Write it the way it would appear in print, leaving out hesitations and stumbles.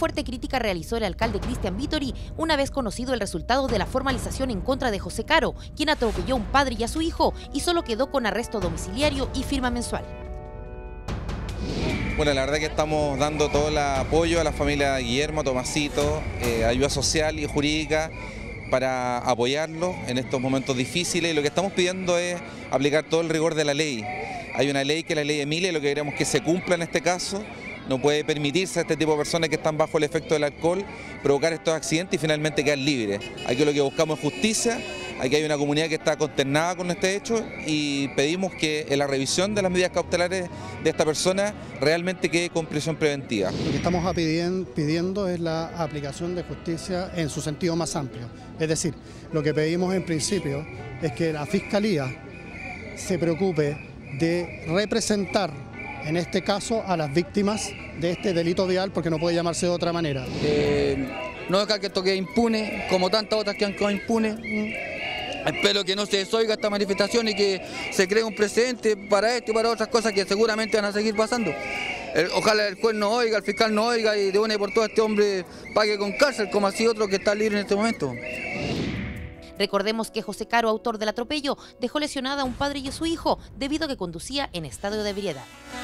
fuerte crítica realizó el alcalde Cristian Vittori una vez conocido el resultado de la formalización en contra de José Caro, quien atropelló a un padre y a su hijo y solo quedó con arresto domiciliario y firma mensual. Bueno, la verdad que estamos dando todo el apoyo a la familia Guillermo, Tomasito, ayuda social y jurídica para apoyarlos en estos momentos difíciles, y lo que estamos pidiendo es aplicar todo el rigor de la ley. Hay una ley que es la ley Emilia, y lo que queremos que se cumpla en este caso. No puede permitirse a este tipo de personas que están bajo el efecto del alcohol provocar estos accidentes y finalmente quedar libres. Aquí lo que buscamos es justicia. Aquí hay una comunidad que está consternada con este hecho y pedimos que en la revisión de las medidas cautelares de esta persona realmente quede con prisión preventiva. Lo que estamos pidiendo es la aplicación de justicia en su sentido más amplio. Es decir, lo que pedimos en principio es que la Fiscalía se preocupe de representar en este caso a las víctimas de este delito vial, porque no puede llamarse de otra manera. No dejar que esto quede impune, como tantas otras que han quedado impunes. Espero que no se desoiga esta manifestación y que se cree un precedente para esto y para otras cosas que seguramente van a seguir pasando. Ojalá el juez no oiga, el fiscal no oiga y de una y por todas este hombre pague con cárcel, como así otro que está libre en este momento. Recordemos que José Caro, autor del atropello, dejó lesionada a un padre y a su hijo debido a que conducía en estado de ebriedad.